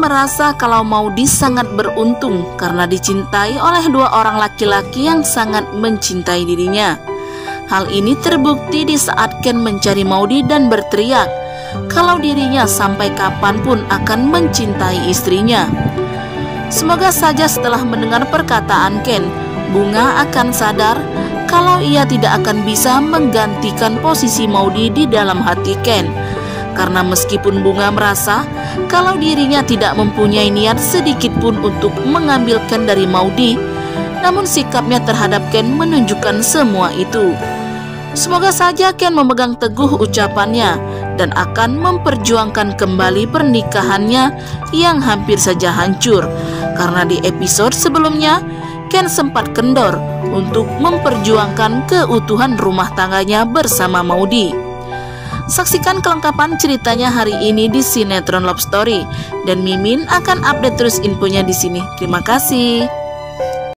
merasa kalau Maudy sangat beruntung karena dicintai oleh dua orang laki-laki yang sangat mencintai dirinya. Hal ini terbukti di saat Ken mencari Maudy dan berteriak kalau dirinya sampai kapanpun akan mencintai istrinya. Semoga saja setelah mendengar perkataan Ken, Bunga akan sadar kalau ia tidak akan bisa menggantikan posisi Maudy di dalam hati Ken. Karena meskipun Bunga merasa kalau dirinya tidak mempunyai niat sedikit pun untuk mengambil Ken dari Maudy, namun sikapnya terhadap Ken menunjukkan semua itu. Semoga saja Ken memegang teguh ucapannya dan akan memperjuangkan kembali pernikahannya yang hampir saja hancur. Karena di episode sebelumnya, Ken sempat kendor untuk memperjuangkan keutuhan rumah tangganya bersama Maudy. Saksikan kelengkapan ceritanya hari ini di Sinetron Love Story, dan Mimin akan update terus infonya di sini. Terima kasih.